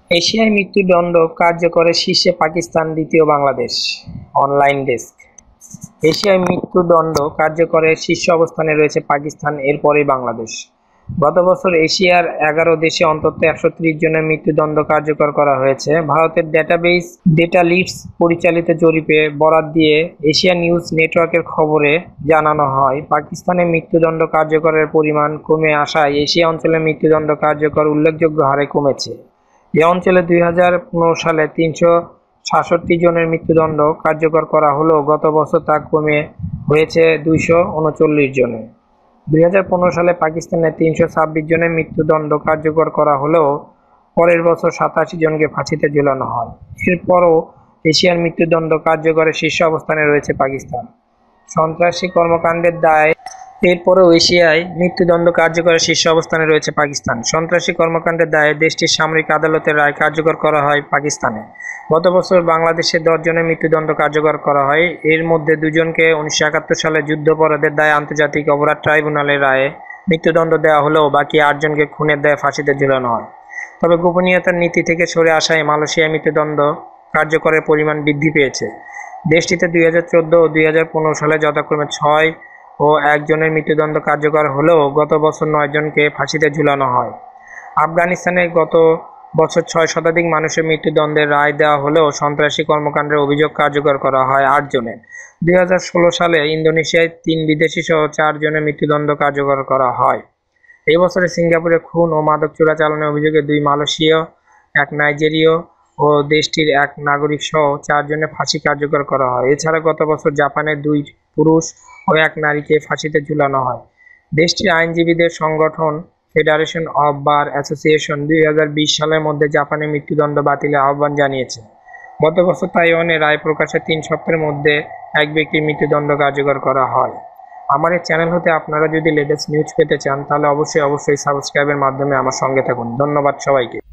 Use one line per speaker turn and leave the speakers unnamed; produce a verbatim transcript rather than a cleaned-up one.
এশিয়ায় মৃত্যুদণ্ড কার্যকরের শীর্ষে পাকিস্তান, দ্বিতীয় বাংলাদেশ। Online desk. এশিয়ায় মৃত্যুদণ্ড কার্যকরের শীর্ষ অবস্থানে রয়েছে পাকিস্তান, এরপরেই বাংলাদেশ। গত বছর এশিয়ার এগারো দেশে অন্তত একশো ত্রিশ জনের মৃত্যুদণ্ড কার্যকর করা হয়েছে। ভারতের ডেটাবেস ডেটা লিডস পরিচালিত জরিপে বরাত দিয়ে এশিয়া নিউজ নেটওয়ার্কের খবরে জানানো হয়, পাকিস্তানে মৃত্যুদণ্ড কার্যকরের পরিমাণ কমে আসায় এশিয়া অঞ্চলে মৃত্যুদণ্ড কার্যকর উল্লেখযোগ্য হারে কমেছে। এ অঞ্চলে দুই হাজার পনেরো সালে তিনশো সাতষট্টি জনের মৃত্যুদণ্ড কার্যকর করা হলেও গত বছর তা কমে হয়েছে দুইশো উনচল্লিশ জনে। দুই হাজার পনেরো সালে পাকিস্তানে তিনশো ছাব্বিশ জনের মৃত্যুদণ্ড কার্যকর করা হলেও পরের বছর সাতাশি জনকে ফাঁসিতে ঝুলানো হয়। এরপরও এশিয়ার মৃত্যুদণ্ড কার্যকরের শীর্ষ অবস্থানে রয়েছে পাকিস্তান। সন্ত্রাসী কর্মকাণ্ডের দায়ে এরপরেও এশিয়ায় মৃত্যুদণ্ড কার্যকরের শীর্ষ অবস্থানে রয়েছে পাকিস্তান। সন্ত্রাসী কর্মকাণ্ডের দায়ে দেশটির সামরিক আদালতের রায় কার্যকর করা হয় পাকিস্তানে। গত বছর বাংলাদেশে দশ জনের মৃত্যুদণ্ড কার্যকর করা হয়। এর মধ্যে দুজনকে উনিশশো একাত্তর সালে যুদ্ধাপরাধের দায়ে আন্তর্জাতিক অপরাধ ট্রাইব্যুনালের রায়ে মৃত্যুদণ্ড দেওয়া হলেও বাকি আটজনকে খুনের দায়ে ফাঁসিতে ঝুলানো হয়। তবে গোপনীয়তার নীতি থেকে সরে আসায় মালয়েশিয়ায় মৃত্যুদণ্ড কার্যকরের পরিমাণ বৃদ্ধি পেয়েছে। দেশটিতে দুই হাজার চোদ্দ ও দুই হাজার পনেরো সালে যথাক্রমে ছয় ও একজনের মৃত্যুদণ্ড কার্যকর হলেও গত বছর নয় জনকে ফাঁসিতে ঝুলানো হয়। আফগানিস্তানে গত বছর ছয় শতাধিক মানুষের মৃত্যুদণ্ডের রায় দেওয়া হলেও সন্ত্রাসী কর্মকাণ্ডের অভিযোগ কার্যকর করা হয় আট জনের। দুই হাজার ষোলো সালে ইন্দোনেশিয়ায় তিন বিদেশি সহ চার জনের মৃত্যুদণ্ড কার্যকর করা হয়। এই বছরে সিঙ্গাপুরে খুন ও মাদক চোরাচালানের অভিযোগে দুই মালয়েশীয়, এক নাইজেরীয় ও দেশটির এক নাগরিক সহ চারজনের ফাঁসি কার্যকর করা হয়। এছাড়া গত বছর জাপানের দুই পুরুষ ও এক নারীকে ফাঁসিতে ঝুলানো হয়। দেশটির আইনজীবীদের সংগঠন ফেডারেশন অব বার অ্যাসোসিয়েশন দুই হাজার বিশ সালের মধ্যে জাপানের মৃত্যুদণ্ড বাতিলের আহ্বান জানিয়েছে। গত বছর তাইওয়ানে রায় প্রকাশের তিন সপ্তাহের মধ্যে এক ব্যক্তির মৃত্যুদণ্ড কার্যকর করা হয়। আমার এই চ্যানেল হতে আপনারা যদি লেটেস্ট নিউজ পেতে চান তাহলে অবশ্যই অবশ্যই সাবস্ক্রাইবের মাধ্যমে আমার সঙ্গে থাকুন। ধন্যবাদ সবাইকে।